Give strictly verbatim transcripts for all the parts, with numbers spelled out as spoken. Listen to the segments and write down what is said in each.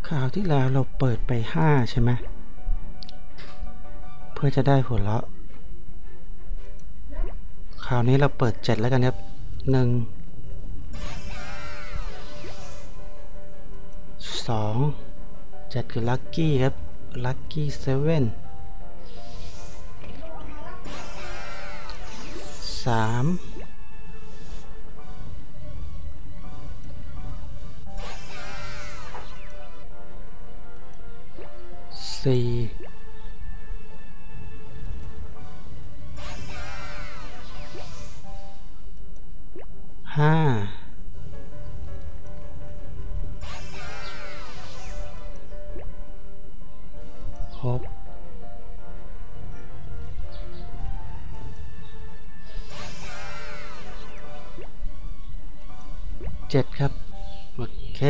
คราวที่แล้วเราเปิดไปห้าใช่ไหมเพื่อจะได้ผลลัพธ์คราวนี้เราเปิดเจ็ดแล้วกันครับหนึ่งสองเจ็ดคือลัคกี้ครับลัคกี้เซเว่นสามสี่ห้าหกเจ็ดครับโอเค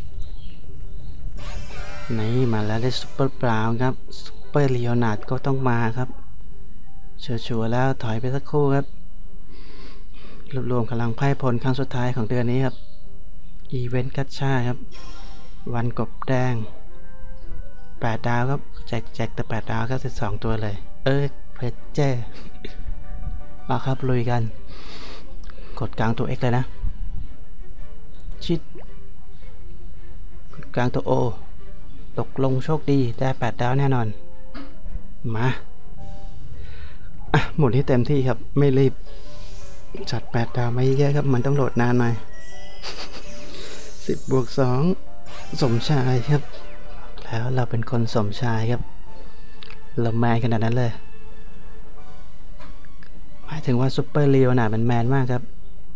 นี่มาแล้วได้ซุปเปอร์บราวน์ครับซุปเปอร์ลีโอนาร์ดก็ต้องมาครับชัวร์ๆแล้วถอยไปสักครู่ครับรวบรวมพลังไพ่พลครั้งสุดท้ายของเดือนนี้ครับอีเวนต์กัชชาครับวันกบแดงแปดดาวครับแจกแจกแต่แปดดาวครับสิบสองตัวเลยเออเพชรเจ้เอาครับลุยกันกดกลางตัว X เลยนะชิดกดกลางตัว O ตกลงโชคดีได้แปดดาวแน่นอนมาอ่ะหมุนที่เต็มที่ครับไม่รีบจัดแปดดาวไม่เยอะครับมันต้องโหลดนานหน่อยสิบบวกสองสมชายครับแล้วเราเป็นคนสมชายครับเราแมนขนาดนั้นเลยหมายถึงว่าซุปเปอร์ลีโอนาร์ดมันแมนมากครับ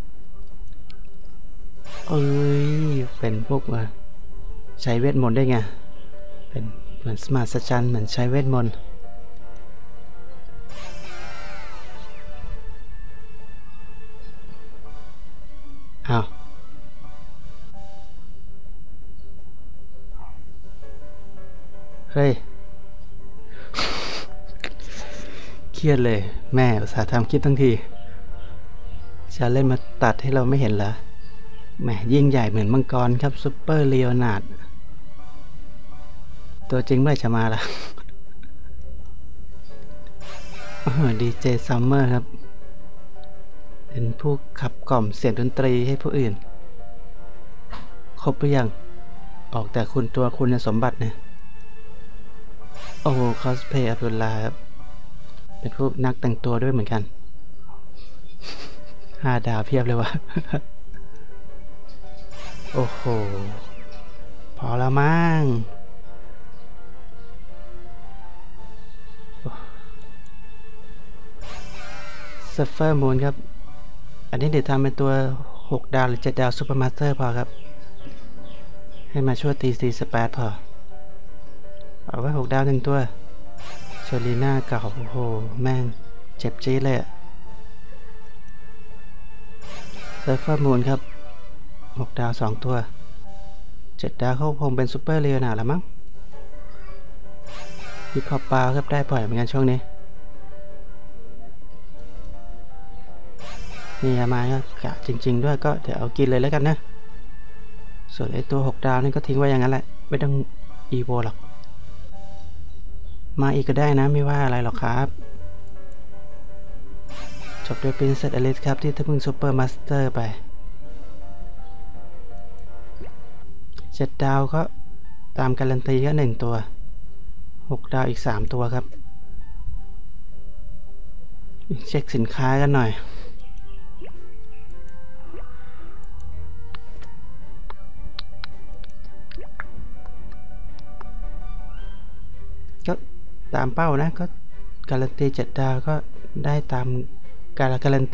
เอ้ยเป็นพวกว่าใช้เวทมนต์ได้ไงเป็นเหมือนสมาร์ทจันเหมือนใช้เวทมนต์อ้าวเฮ้ยเครียดเลยแม่อุตส่าห์ทำคลิปทั้งทีจะเล่นมาตัดให้เราไม่เห็นเหรอแหมยิ่งใหญ่เหมือนมังกรครับซุปเปอร์ลีโอนาร์ดตัวจริงเมื่อจะมาล่ะดีเจซัมเมอร์ครับเป็นผู้ขับกล่อมเสียงดนตรีให้ผู้อื่นครบหรือยังออกแต่คุณตัวคุณสมบัติเนี่ยโอ้คอสเพย์อับดุลลาครับเป็นพวกนักแต่งตัวด้วยเหมือนกันห้าดาวเพียบเลยวะ โอ้โหพอแล้วมั้งเซฟเฟอร์มูนครับอันนี้เดี๋ยวทำเป็นตัวหกดาวหรือเจ็ดดาวซูเปอร์มาสเตอร์พอครับให้มาช่วยตีซีสเปซพอเอาไว้หกดาวหนึ่งตัวเชอรีน่าเก่าโอ้โหแม่งเจ็บจี๊ดเลยเซฟเฟอร์มูนครับหกดาวสองตัวเจ็ดดาวเขาคงเป็นซูเปอร์เรียนาแล้วมั้งฮิปฮอปปาครับได้ปล่อยเหมือนกันช่วงนี้นี่มาก็กะจริงๆด้วยก็เดี๋ยวเอากินเลยแล้วกันนะส่วนไอตัวหกดาวนี่ก็ทิ้งไว้อย่างนั้นแหละไม่ต้องอีโวหรอกมาอีกก็ได้นะไม่ว่าอะไรหรอกครับจบด้วยปรินเซสอลิสครับที่ถ้าเพิ่งซูเปอร์มาสเตอร์ไปเจ็ดดาวก็ตามการันตีก็หนึ่งตัวหกดาวอีกสามตัวครับเช็คสินค้ากันหน่อยก็ตามเป้านะก็การันตีเจ็ดดาวก็ได้ตามการการันตี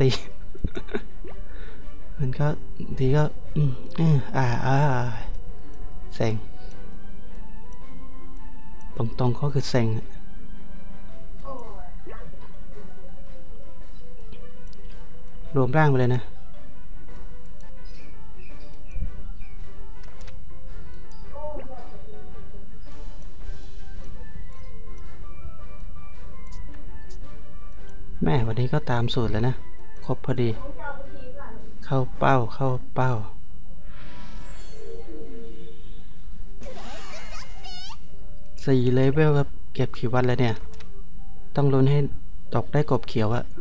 มันก็ทีก็อืมอ่าอ่าเซ็งตรงๆก็คือเซ็งรวมร่างไปเลยนะแม่วันนี้ก็ตามสูตรแล้วนะครบพอดีเข้าเป้าเข้าเป้าสี่เลเวลครับเก็บกี่วันแล้วเนี่ยต้องลุ้นให้ตกได้กบเขียวอะ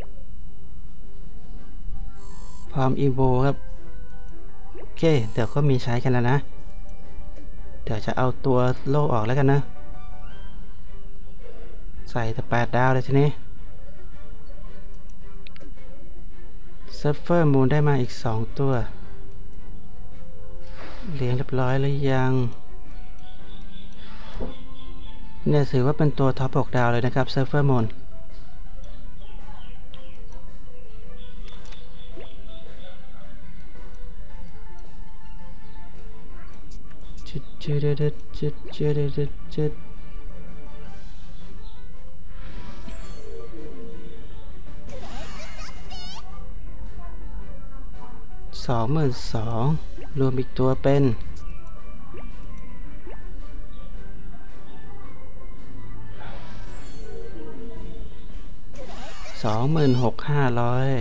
พร้อมอีโวครับโอเคเดี๋ยวก็มีใช้กันแล้วนะเดี๋ยวจะเอาตัวโล่ออกแล้วกันนะใส่แต่แปดดาวเลยทีนี้เซิร์ฟเฟอร์มูนได้มาอีกสองตัวเลี้ยงเรียบร้อยหรือยังเนี่ยถือว่าเป็นตัวท็อปหกดาวเลยนะครับเซิร์ฟเฟอร์มูนจุดจุดจุดจุดจุดจุดจุดสองหมื่นสองรวมอีกตัวเป็นสองหมื่นหกห้าร้อย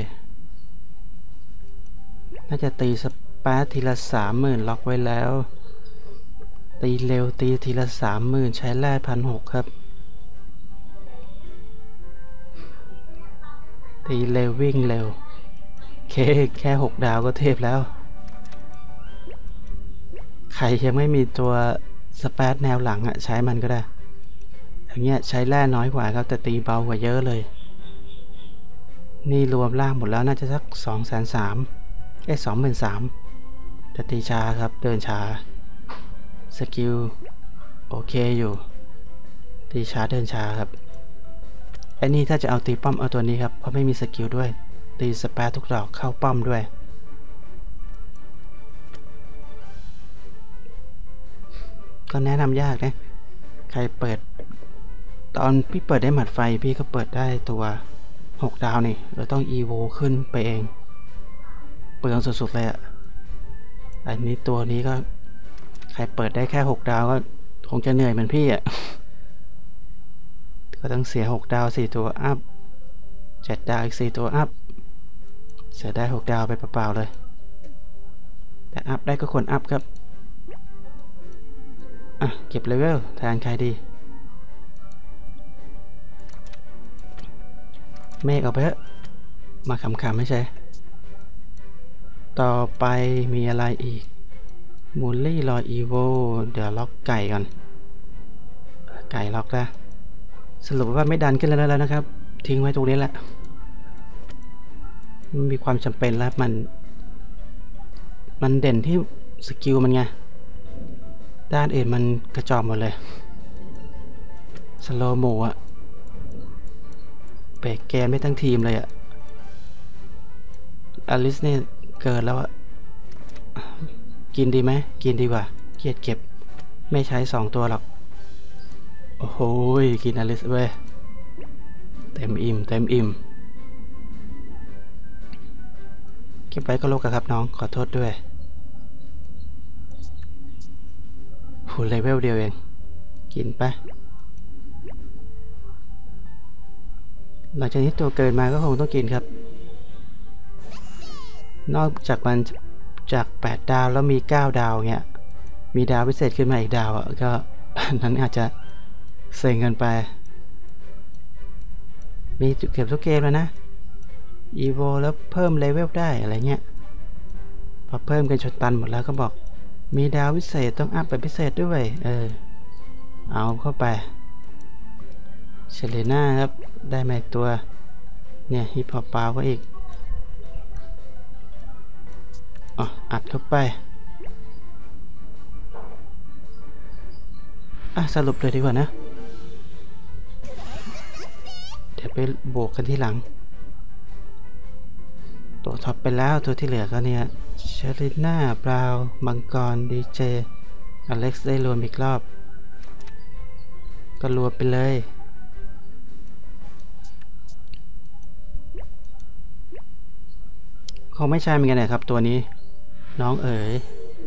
น่าจะตีสปาร์ทีละสามหมื่นล็อกไว้แล้วตีเร็วตีทีละสามหมื่นใช้แร่พันหกครับตีเร็ววิ่งเร็วเคแค่หกดาวก็เทพแล้วใครยังไม่มีตัวสปาร์แนวหลังอ่ะใช้มันก็ได้อย่างเงี้ยใช้แร่น้อยกว่าครับแต่ตีเบากว่าเยอะเลยนี่รวมล่างหมดแล้วน่าจะสักสองแสนสามเอ้สองหมื่นสามแต่ตีช้าครับเดินช้าสกิลโอเคอยู่ตีช้าเดินช้าครับไอ้นี่ถ้าจะเอาตีป้อมเอาตัวนี้ครับเพราะไม่มีสกิลด้วยตีสปาร์ทุกดอกเข้าป้อมด้วยก็แนะนำยากนะใครเปิดตอนพี่เปิดได้หมัดไฟพี่ก็เปิดได้ตัวหกดาวนี่เราต้องอีโวขึ้นไปเองเปลืองสุดๆเลยอ่ะอันนี้ตัวนี้ก็ใครเปิดได้แค่หกดาวก็คงจะเหนื่อยเหมือนพี่อ่ะก็ต้องเสียหกดาวสี่ตัวอัพเจ็ดดาวอีกสี่ตัวอัพเสียได้หกดาวไปเปล่าๆเลยแต่อัพได้ก็ควรอัพครับอ่ะเก็บเลเวลแทนใครดีเมฆเอาไปเถอะมาขำๆไม่ใช่ต่อไปมีอะไรอีกมูลลี่รออีโวเดี๋ยวล็อกไก่ก่อนไก่ล็อกแล้วสรุปว่าไม่ดันขึ้นแล้วแล้วนะครับทิ้งไว้ตรงนี้แหละมันมีความจำเป็นแล้วมันมันเด่นที่สกิลมันไงด้านอื่นมันกระจอกหมดเลยสโลโมอะเบรกเกมไม่ทั้งทีมเลยอะอลิสเนี่ยเกิดแล้วอะกินดีไหมกินดีกว่าเกียดเก็บไม่ใช้สองตัวหรอกโอ้โหกินอลิสเว้ยเต็มอิ่มเต็มอิ่มเก็บไว้ก็โลกครับน้องขอโทษด้วยหูเลเวลเดียวเองกินไปหลังจากนี้ตัวเกินมาก็คงต้องกินครับนอกจากมันจากแปดดาวแล้วมีเก้าดาวเงี้ยมีดาวพิเศษขึ้นมาอีกดาวอ่ะก็นั้นอาจจะเซ็งเกินไปมีจุดเก็บทุกเกมแล้วนะอีโวแล้วเพิ่มเลเวลได้อะไรเงี้ยพอเพิ่มกันจนตันหมดแล้วก็บอกมีดาวพิเศษต้องอัพไปพิเศษด้วยเออเอาเข้าไปเชเลน่าครับได้มาอีกตัวเนี่ยฮิปฮอปปาวก็อีกอ๋ออัดเข้าไปอ่ะสรุปเลยดีกว่านะเดี๋ยวไปโบกกันที่หลังตัวท็อปไปแล้วตัวที่เหลือก็เนี่ยเชลิน่าบราวมังกรดีเจอเล็กซ์ได้รวมอีกรอบก็รวมไปเลยคงไม่ใช่เหมือนกันนะครับตัวนี้น้องเอ๋ย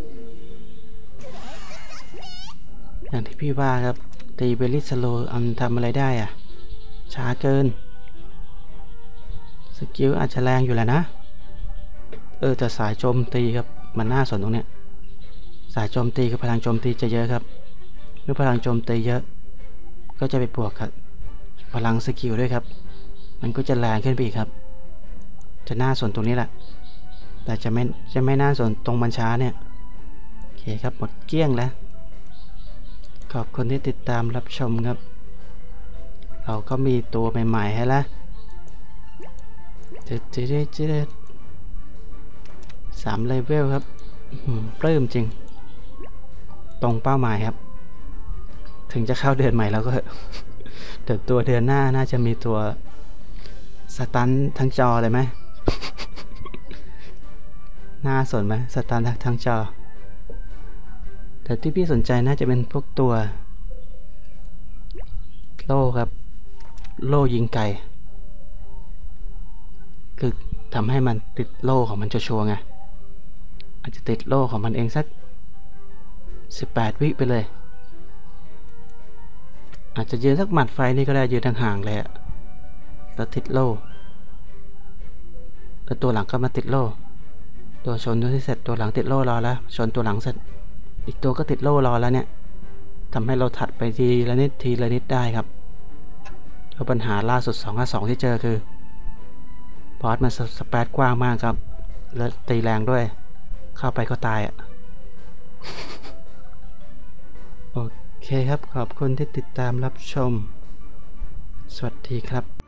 อย่างที่พี่ว่าครับตีเบลลิสโลอันทำอะไรได้อะช้าเกินสกิลอาจจะแรงอยู่แหละนะเออแต่สายโจมตีครับมันน่าสนตรงเนี้ยสายโจมตีกับพลังโจมตีจะเยอะครับเมื่อพลังโจมตีเยอะก็จะไปบวกกับพลังสกิลด้วยครับมันก็จะแรงขึ้นไปอีกครับจะน่าสนตรงนี้แหละแต่จะไม่จะไม่น่าสนตรงมันช้าเนี่ยโอเคครับหมดเกลี้ยงแล้วขอบคุณที่ติดตามรับชมครับเราก็มีตัวใหม่ๆให้แล้วเจ็ดเจ็ดเจ็ดสามเลเวลครับปลื้มจริงตรงเป้าหมายครับถึงจะเข้าเดือนใหม่แล้วก็เดี๋ยวตัวเดือนหน้าน่าจะมีตัวสตันทั้งจอเลยไหม น่าสนไหมสตันทั้งจอแต่ที่พี่สนใจน่าจะเป็นพวกตัวโล่ครับโล่ยิงไกลคือทำให้มันติดโล่ของมันชัวร์ไงอาจจะติดโล่ของมันเองสักสิบแปดวิไปเลยอาจจะยืนสักหมัดไฟนี่ก็ได้ยืนห่างๆเลยอะแล้วติดโล่แล้วตัวหลังก็มาติดโล่ตัวชนตัวที่เสร็จตัวหลังติดโล่รอแล้วชนตัวหลังเสร็จอีกตัวก็ติดโล่รอแล้วเนี่ยทำให้เราถัดไปทีละนิดทีละนิดได้ครับเพราะปัญหาล่าสุดสองกับสองที่เจอคือบอสมันสเปซกว้างมากครับและตีแรงด้วยเข้าไปก็ตายอ่ะ โอเคครับขอบคุณที่ติดตามรับชมสวัสดีครับ